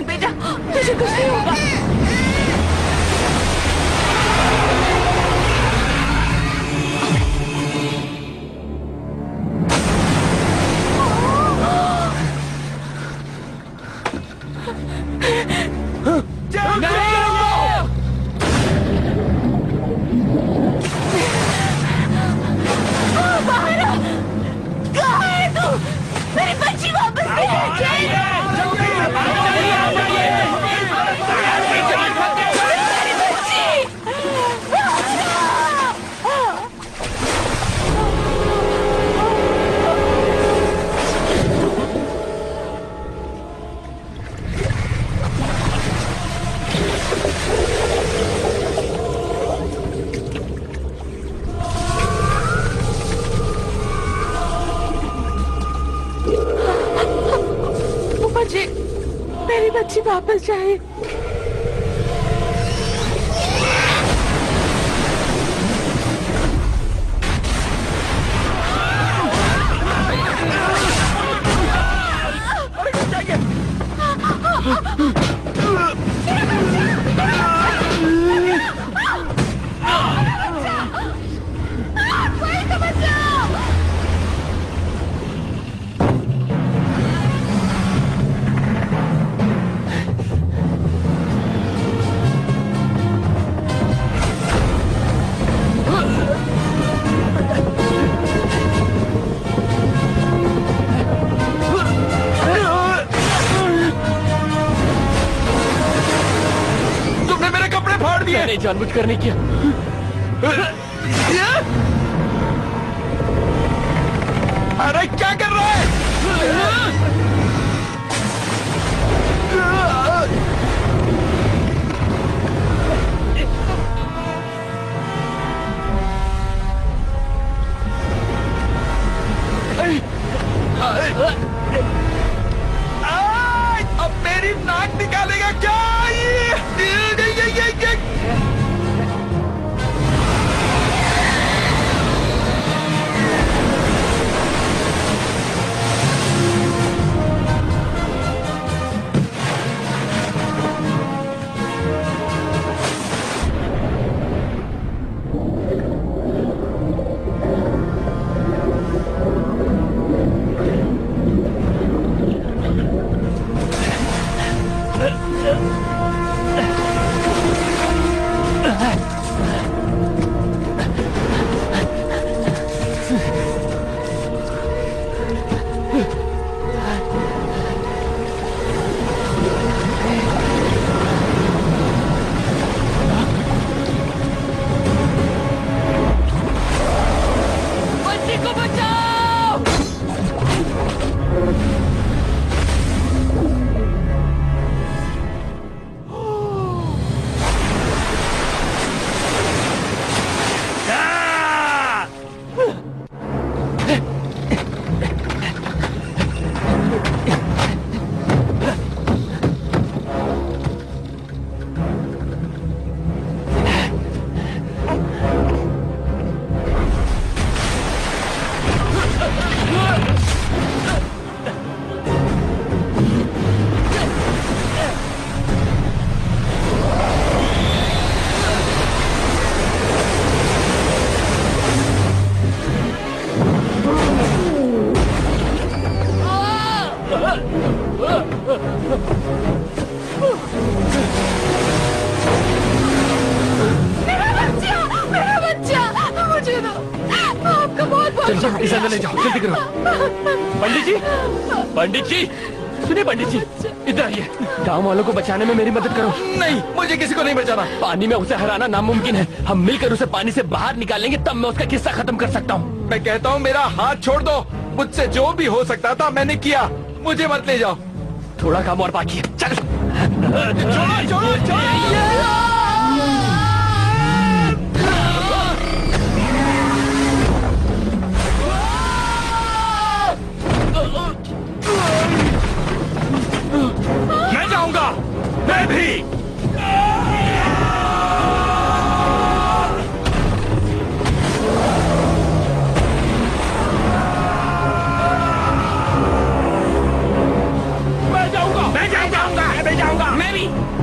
मत बेटा, तुझे कुछ नहीं होगा। मेरी बच्ची वापस मुझे मेरी बच्ची वापस चाहिए। मैंने जानबूझकर नहीं किया। अरे क्या कर रहा है? अब मेरी नाक निकालेगा क्या? इस अंदर ले जाओ, जल्दी करो। पंडित जी सुनिए पंडित जी, इधर आइए। गांव वालों को बचाने में मेरी मदद करो। नहीं, मुझे किसी को नहीं बचाना। पानी में उसे हराना नामुमकिन है। हम मिलकर उसे पानी से बाहर निकालेंगे, तब मैं उसका किस्सा खत्म कर सकता हूँ। मैं कहता हूँ मेरा हाथ छोड़ दो। मुझसे जो भी हो सकता था मैंने किया, मुझे मत ले जाओ। थोड़ा काम और बाकी है, चल। छोड़ो। मैं जाऊंगा, मैं भी। मैं जाऊंगा। मैं भी